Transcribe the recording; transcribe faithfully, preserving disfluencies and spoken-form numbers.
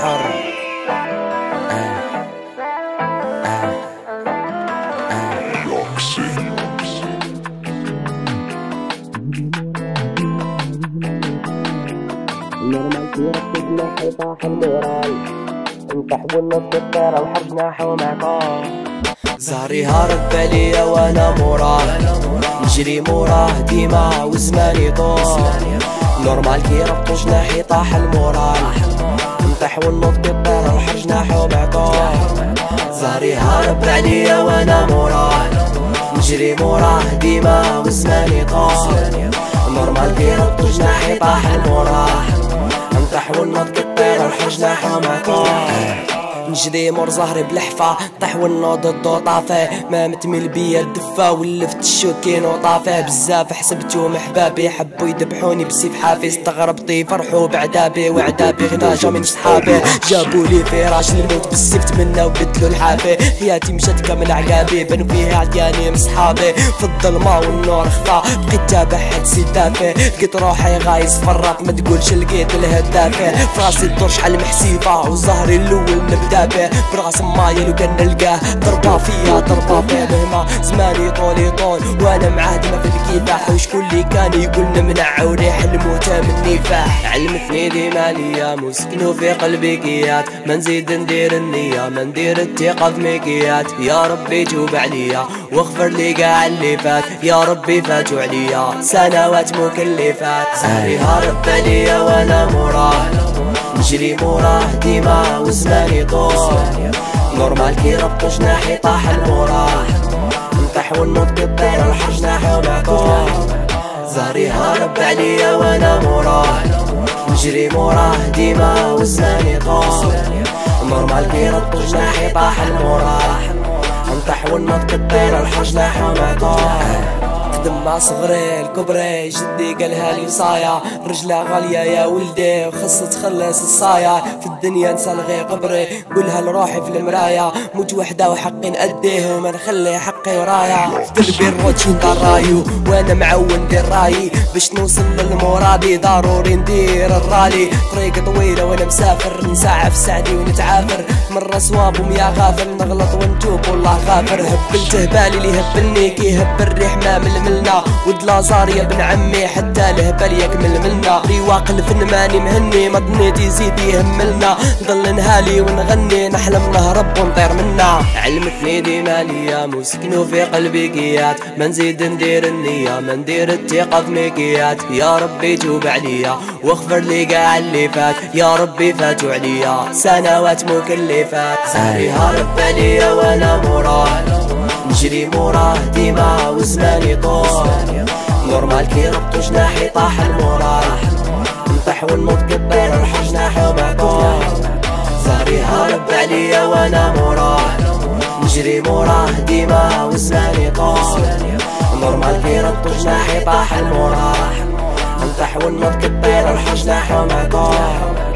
حر. آه. آه. آه. نورمال كيركز ناحي طاح المورال، نطيح ونط الطيرة وحرج ناحو معكم. زهري هارب باليا وانا موراه، نجري موراه ديما وزماني طول. نورمال كي ربطو جناحي طاح المورال، نطيح ونط بالطيرة وحرج ناحو معكم. زهري هارب عليا وانا موراه، نجري موراه ديما وزماني طول. نورمال كي ربطو جناحي طاح المورال، نطيح ونط بالطيرة وحرج ناحو معكم. نجري مور زهري بالحفا، طيح ونوض ضدو طافيه. ما متميل بيا الدفا ولفت الشوكين وطافيه. بزاف حسبتهم حبابي حبوا يذبحوني بسيف حافي. استغربتي فرحوا بعذابي وعذابي غدا من صحابي. جابوا لي فراش الموت بالسيف تمناو بدلوا الحافي. حياتي مشات كامل عقابي بنو فيها عدياني مصحابي. في الظلمه والنور خفا بقيت تابع حد سيدافي. لقيت روحي غايز فرق ما تقولش لقيت الهدافي. فراسي الدور شحال محسيفه وزهري الاول نبدا براس مايل وكان نلقاه. ضربة فيا ضربة فيه مهما زماني طولي طول وانا معاه ديما في الكفاح. وشكون اللي كان يقول نمنع وريح الموت مني فاح. علمتني ديما ليا مسكنو في قلبي كيات. ما نزيد ندير النية ما ندير الثقة في ميكيات. يا ربي توب عليا واغفر لي كاع اللي فات. يا ربي فاتوا عليا سنوات مكلفات. زهري هارب عليا وانا موراه، نجري موراه ديما وزماني طول. نورمال كي ربطو جناحي طاح الموراه، نطيح ونوض بالطيرة وحرج ناحو معكم. زهري هارب عليا وانا موراه، نجري موراه ديما وزماني طول. نورمال كي ربطو جناحي طاح الموراه، نطيح ونوض بالطيرة وحرج ناحو معكم. دما صغري الكبري جدي قالها لي صايا. رجلها غالية يا ولدي وخص تخلص الصايا. في الدنيا نسى الغي قبري قولها لروحي في المرايا. موت وحدة وحقي نأديه وما نخلي حقي ورايا. في قلبي الروتين دار رايو وانا معون ندير رايي. باش نوصل للمرادي ضروري ندير الرالي. طريق طويلة وانا مسافر نسعف سعدي ونتعافر. مرة صواب وميا غافر نغلط ونتوب والله غافر. هبلته بالي اللي هبلني كي هب الريح ما ململ. ودلا صار يا ابن عمي حتى الهبل يكمل ملنا. رواق الفن ماني مهني ما ظنيت يزيد يهملنا. نضل نهالي ونغني نحلم نهرب ونطير منا. علمتني ديما ليا مسكنو في قلبي كيات. ما نزيد ندير النية ما ندير الثقة في ميكيات. يا ربي توب عليا واغفر لي كاع اللي فات. يا ربي فاتوا عليا سنوات مكلفات. زهري هارب عليا وانا موراه، نجري موراه ديما وزماني طول. نورمال كي ربطو جناحي طاح المورال، نطيح ونوض بالطيرة وحرج ناحو معكم. زهري هارب عليا وانا موراه، نجري موراه ديما وزماني طول. نورمال كي ربطو جناحي طاح المورال، نطيح ونوض بالطيرة وحرج ناحو معكم.